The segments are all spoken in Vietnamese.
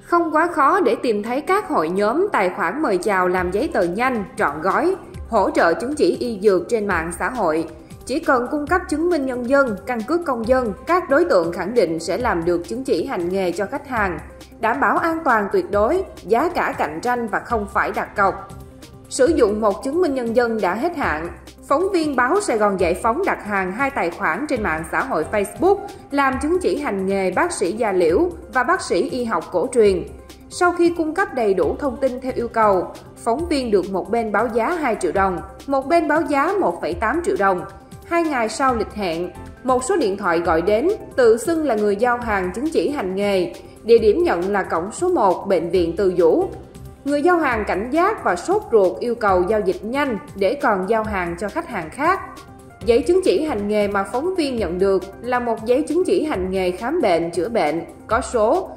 Không quá khó để tìm thấy các hội nhóm tài khoản mời chào làm giấy tờ nhanh, trọn gói, hỗ trợ chứng chỉ y dược trên mạng xã hội. Chỉ cần cung cấp chứng minh nhân dân, căn cước công dân, các đối tượng khẳng định sẽ làm được chứng chỉ hành nghề cho khách hàng, đảm bảo an toàn tuyệt đối, giá cả cạnh tranh và không phải đặt cọc. Sử dụng một chứng minh nhân dân đã hết hạn. Phóng viên báo Sài Gòn Giải Phóng đặt hàng 2 tài khoản trên mạng xã hội Facebook làm chứng chỉ hành nghề bác sĩ da liễu và bác sĩ y học cổ truyền. Sau khi cung cấp đầy đủ thông tin theo yêu cầu, phóng viên được một bên báo giá 2 triệu đồng, một bên báo giá 1,8 triệu đồng. 2 ngày sau lịch hẹn, một số điện thoại gọi đến, tự xưng là người giao hàng chứng chỉ hành nghề. Địa điểm nhận là cổng số 1, Bệnh viện Từ Dũ. Người giao hàng cảnh giác và sốt ruột yêu cầu giao dịch nhanh để còn giao hàng cho khách hàng khác. Giấy chứng chỉ hành nghề mà phóng viên nhận được là một giấy chứng chỉ hành nghề khám bệnh chữa bệnh có số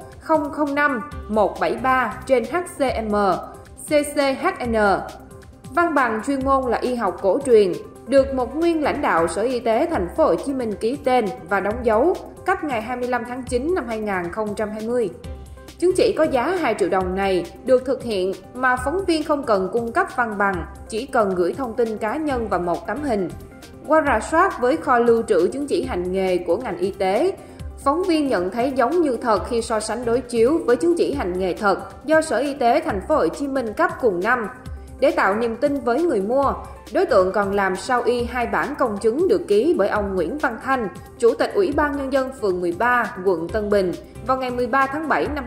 005-173/HCM CCHN. Văn bằng chuyên môn là y học cổ truyền, được một nguyên lãnh đạo Sở Y tế Thành phố Hồ Chí Minh ký tên và đóng dấu, cấp ngày 25 tháng 9 năm 2020. Chứng chỉ có giá 2 triệu đồng này được thực hiện mà phóng viên không cần cung cấp văn bằng, chỉ cần gửi thông tin cá nhân và một tấm hình. Qua rà soát với kho lưu trữ chứng chỉ hành nghề của ngành y tế, phóng viên nhận thấy giống như thật khi so sánh đối chiếu với chứng chỉ hành nghề thật do Sở Y tế Thành phố Hồ Chí Minh cấp cùng năm. Để tạo niềm tin với người mua, đối tượng còn làm sao y 2 bản công chứng được ký bởi ông Nguyễn Văn Thanh, Chủ tịch Ủy ban Nhân dân phường 13, quận Tân Bình vào ngày 13 tháng 7 năm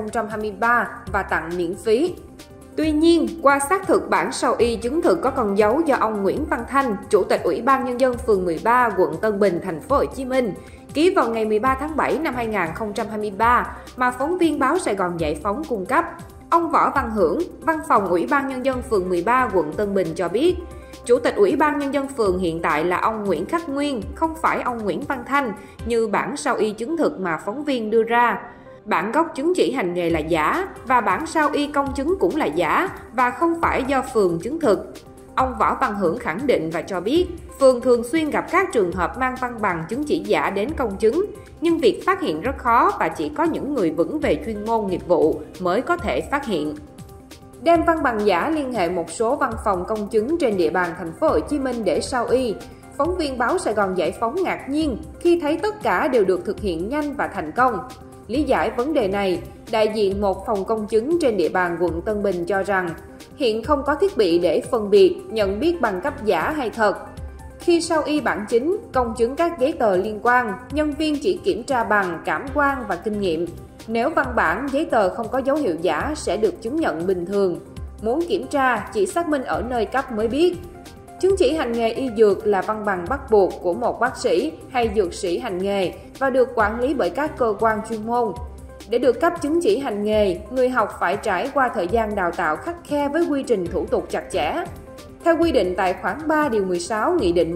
2023 và tặng miễn phí. Tuy nhiên, qua xác thực bản sao y chứng thực có con dấu do ông Nguyễn Văn Thanh, Chủ tịch Ủy ban Nhân dân phường 13, quận Tân Bình, Thành phố Hồ Chí Minh, ký vào ngày 13 tháng 7 năm 2023 mà phóng viên báo Sài Gòn Giải Phóng cung cấp. Ông Võ Văn Hưởng, Văn phòng Ủy ban Nhân dân phường 13, quận Tân Bình cho biết, Chủ tịch Ủy ban Nhân dân phường hiện tại là ông Nguyễn Khắc Nguyên, không phải ông Nguyễn Văn Thanh như bản sao y chứng thực mà phóng viên đưa ra. Bản gốc chứng chỉ hành nghề là giả và bản sao y công chứng cũng là giả và không phải do phường chứng thực. Ông Võ Văn Hưởng khẳng định và cho biết, phường thường xuyên gặp các trường hợp mang văn bằng chứng chỉ giả đến công chứng, nhưng việc phát hiện rất khó và chỉ có những người vững về chuyên môn nghiệp vụ mới có thể phát hiện. Đem văn bằng giả liên hệ một số văn phòng công chứng trên địa bàn Thành phố Hồ Chí Minh để sao y, phóng viên báo Sài Gòn Giải Phóng ngạc nhiên khi thấy tất cả đều được thực hiện nhanh và thành công. Lý giải vấn đề này, đại diện một phòng công chứng trên địa bàn quận Tân Bình cho rằng hiện không có thiết bị để phân biệt, nhận biết bằng cấp giả hay thật. Khi sao y bản chính, công chứng các giấy tờ liên quan, nhân viên chỉ kiểm tra bằng cảm quan và kinh nghiệm. Nếu văn bản, giấy tờ không có dấu hiệu giả sẽ được chứng nhận bình thường. Muốn kiểm tra, chỉ xác minh ở nơi cấp mới biết. Chứng chỉ hành nghề y dược là văn bằng bắt buộc của một bác sĩ hay dược sĩ hành nghề và được quản lý bởi các cơ quan chuyên môn. Để được cấp chứng chỉ hành nghề, người học phải trải qua thời gian đào tạo khắt khe với quy trình thủ tục chặt chẽ. Theo quy định tại khoản 3 điều 16 Nghị định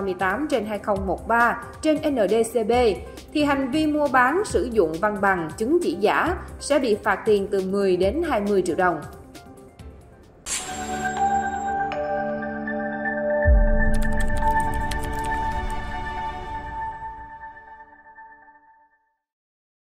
138/2013 trên NĐ-CB, thì hành vi mua bán sử dụng văn bằng chứng chỉ giả sẽ bị phạt tiền từ 10 đến 20 triệu đồng.